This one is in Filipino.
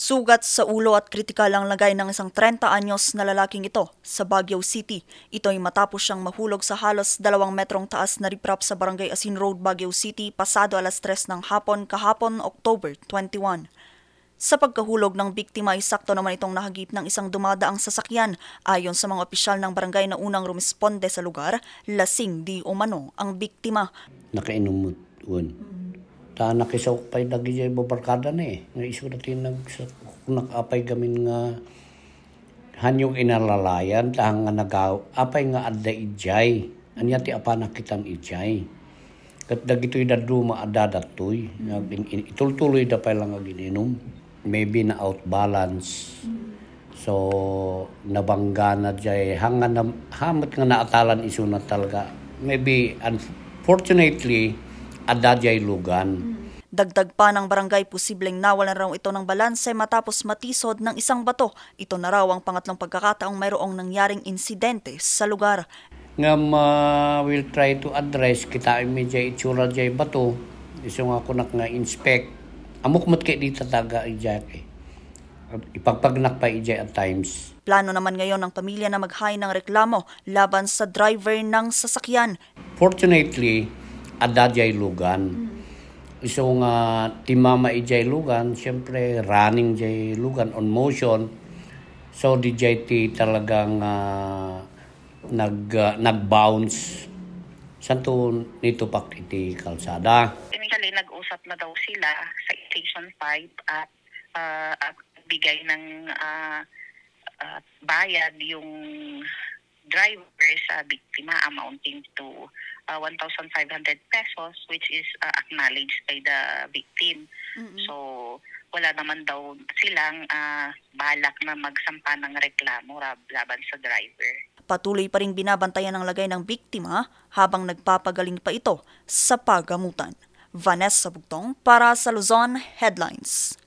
Sugat sa ulo at kritikal ang lagay ng isang 30 anyos na lalaking ito sa Baguio City. Ito ay matapos siyang mahulog sa halos 2 metrong taas na riprap sa Barangay Asin Road, Baguio City pasado alas 3 ng hapon kahapon, October 21. Sa pagkahulog ng biktima ay sakto naman itong nahagip ng isang dumadaang sasakyan. Ayon sa mga opisyal ng barangay na unang rumisponde sa lugar, lasing di umano ang biktima. Nakainumot un. Ta nakisawk pay dagi jay babarkada na eh. Nga isu natin nakapay gamin nga hanyong inalalayan tahang nga nagaw apay nga adda ijay. Anya ti apa nakitan ijay. Kat dagitoy daduma adda datoy. Itultuloy da pay lang agininom. Maybe na outbalance. So nabangga na jay hangan na hamat nga naatalan isu na talaga. Maybe unfortunately adda jay lugan. Dagdag pa ng barangay, posibleng nawalan raw ito ng balanse matapos matisod ng isang bato. Ito na raw ang pangatlong pagkakataong mayroong nangyaring insidente sa lugar. Nga we'll try to address kita medya itsura jay bato. Iso nga ako nga inspect. Amok mat kay dito taga ijay eh. Ipagpagnak pa ijay at times. Plano naman ngayon ng pamilya na maghain ng reklamo laban sa driver ng sasakyan. Fortunately, adda jay lugan. Iso nga timama ijay lugan, siyempre running jay lugan on motion. So di jay ti talagang nag-bounce. Santo nito pak iti kalsada. Initially, nag-usap na daw sila sa Station 5 at bigay ng bayad yung driver sa biktima amounting to 1,500 pesos, which is acknowledged by the victim. So wala naman daw silang balak na magsampa ng reklamo laban sa driver. Patuloy pa ring binabantayan ang lagay ng biktima habang nagpapagaling pa ito sa paggamutan. Vanessa Bugtong para sa Luzon Headlines.